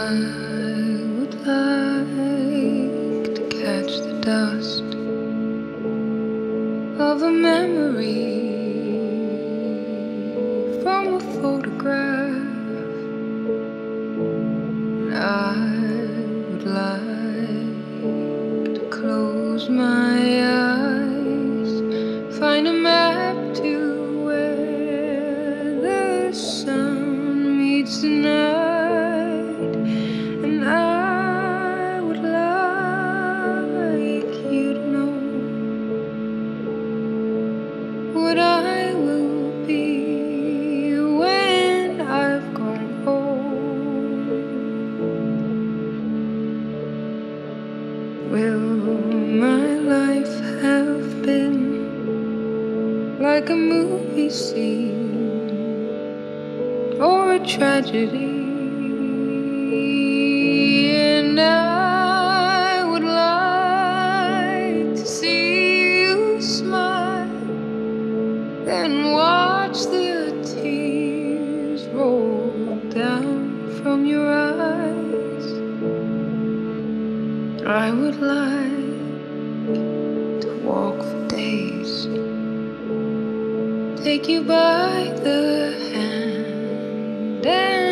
would like to catch the dust of a memory from a photograph. I would like to close my eyes, find a map to where the sun meets the night, and I would like you to know what I will be when I've grown old. Will my life have been like a movie scene or a tragedy? And I would like to see you smile, then watch the tears roll down from your eyes. I would like to walk for days, take you by the hand and